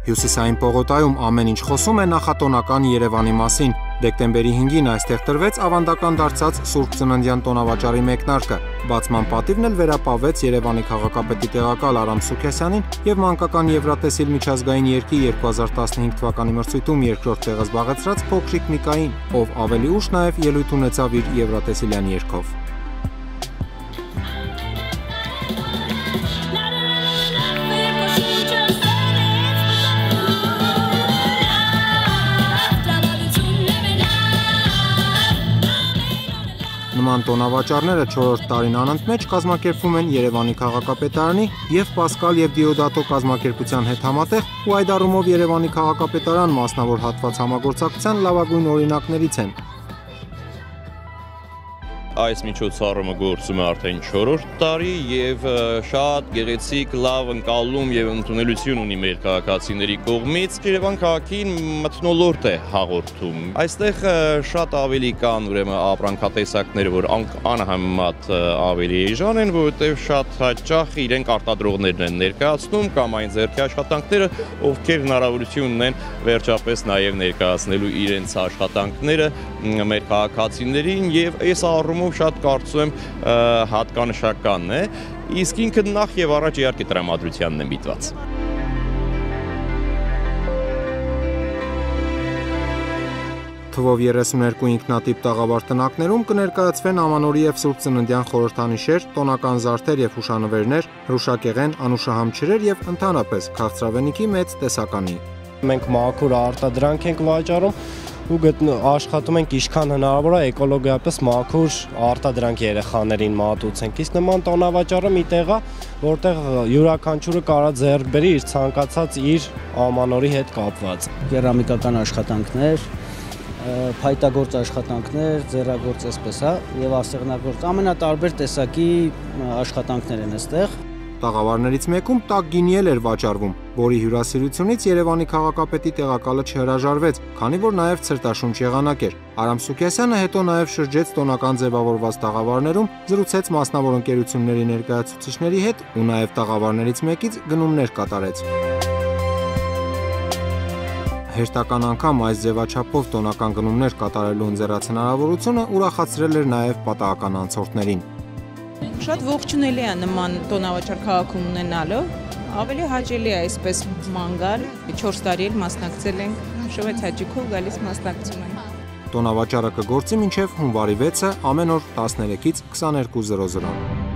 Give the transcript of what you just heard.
Հյուսիսային պողոտայում ամեն ինչ խոսում է նախատոնական Երևանի մասին։ Դեկտեմբերի 5-ին այստեղ տրվեց ավանդական դարձած Սուրբ Ծննդյան տոնավաճառի մեկնարկը։ Բացման պատիվն էլ վերապահվեց Երևանի քաղաքապետի տեղակալ Արամ Սուքեսյանին եւ մանկական Եվրատեսիլ միջազգային երգի 2015 թվականի մրցույթում երկրորդ տեղը զբաղեցրած փոքրիկ Նիկային, ով ավելի ուշ նաեւ ելույթ ունեցավ իր Եվրատեսիլյան երգով։ Նման տոնավաճառները 4-րդ տարին անընդմեջ կազմակերպվում են Երևանի քաղաքապետարանի եւ Պասկալ եւ Դիոդատո կազմակերպության հետ համատեղ, ու այդ առումով Երևանի քաղաքապետարան մասնավոր հատված համագործակցության լավագույն օրինակներից են։ Այս միջոցառումը գործում է արդեն 4-րդ տարի եւ շատ գեղեցիկ, լավ ընկալում եւ ընդունելություն ունի մեր քաղաքացիների կողմից։ Երևան քաղաքին մթնոլորտ է հաղորդում։ Այստեղ շատ ավելի կան ուրեմն ապրանքատեսակներ, որ անհամեմատ ավելի էժան են, որովհետեւ շատ հաճախ իրենք արտադրողներն են ներկայացնում կամ այն ձեռքի աշխատանքները, ովքեր հնարավորություն ունեն վերջապես նաեւ ներկայացնելու իրենց աշխատանքները մեր քաղաքացիներին, եւ այս առումով շատ կարծում եմ հատկանշական է, իսկ ինքը նախ եւ առաջ իհարկե տրամադրությանն է միտված։ Թվով 32 ինքնատիպ տաղավար տնակներում կներկայացվեն Ամանորի եւ Սուրբ Ծննդյան խորհրդանիշեր, տոնական զարդեր եւ հուշանվերներ, հրուշակեղեն, անուշահամչրեր եւ ընդհանրապես քաղցրավենիքի մեծ տեսականի։ Մենք մաքուր արտադրանք ենք վաճառում ու աշխատում ենք ինչքան հնարավոր է էկոլոգիապես մաքուր արտադրանք երեխաներին մատուցենք։ Իսկ նման տոնավաճառը մի տեղ է, որտեղ յուրաքանչյուրը կարա ձեռք բերի իր ցանկացած իր Ամանորի հետ կապված։ Կերամիկական աշխատանքներ, փայտագործ աշխատանքներ, ձեռագործ էսպես է, եւ ասեղնագործ ամենատարբեր տեսակի աշխատանքներ են այստեղ։ Տաղավարներից մեկում տաք գինի էր վաճառվում, որի հյուրասիրությունից Երևանի քաղաքապետի տեղակալը չհրաժարվեց, քանի որ նաև ցրտաշունչ եղանակ էր։ Արամ Սուքեսյանը հետո նաև շրջեց տոնական ձևավորված տաղավարներում, զրուցեց մասնավոր ընկերությունների ներկայացուցիչների հետ ու նաև տաղավարներից մեկից գնումներ կատարեց։ Հերթական անգամ այս ձևաչափով տոնական գնումներ կատարելու ընձեռած հնարավորությունը ուրախացրել էր նաև պատահական անցորդներին։ Շատ ողջունելի է նման տոնավաճառ քաղաքում ունենալը, ավելի հաճելի է այսպես ման գալ, 4 տարի էլ մասնակցել ենք, շվեդ հաճիկով գալիս մասնակցում ենք։ Տոնավաճառը կգործի մինչև հունվարի 6-ը ամեն օր 13-ից 22:00։